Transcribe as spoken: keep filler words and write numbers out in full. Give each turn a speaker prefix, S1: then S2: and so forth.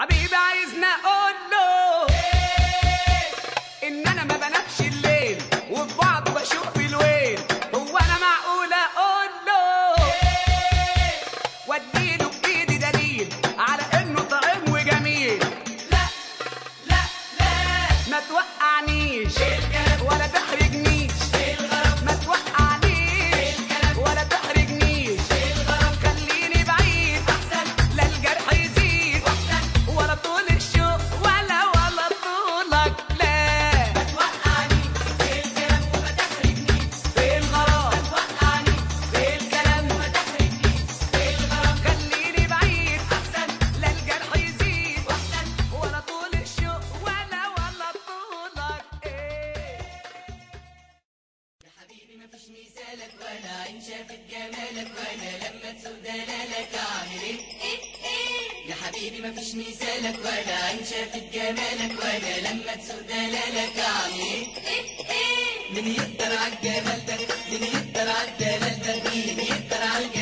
S1: حبيبي عايزني اقول له ان انا ما بنامش الليل وفي بعض بشوف الويل. هو انا معقول اقول له واديله بايدي دليل على انه طعيم وجميل؟ لا لا لا ما توقعنيش ولا تحرجنيش، ما توقعنيش ولا تحرجنيش، خليني بعيد احسن لا الجرح يزيد ولا طول الشوق ولا ولا طولك. لا
S2: ما توقعنيش في الكلام وما تحرجنيش
S1: في الغرام،
S2: ما توقعنيش
S1: في الكلام
S2: وما تحرجنيش في الغرام
S1: خليني بعيد
S2: احسن
S1: لا الجرح يزيد ولا طول الشوق ولا ولا طولك. ايه
S2: يا حبيبي مفيش مثالك ولا عين شافت جمالك وانا لما تسوق دلالك اعمل ايه؟ يا حبيبي مفيش مثالك ولا عين شافت جمالك وانا لما تسوق دلالك اعمل ايه؟ مين يقدر عالجمال ده؟ مين يقدر عالدلال ده؟ مين يقدر عالجمال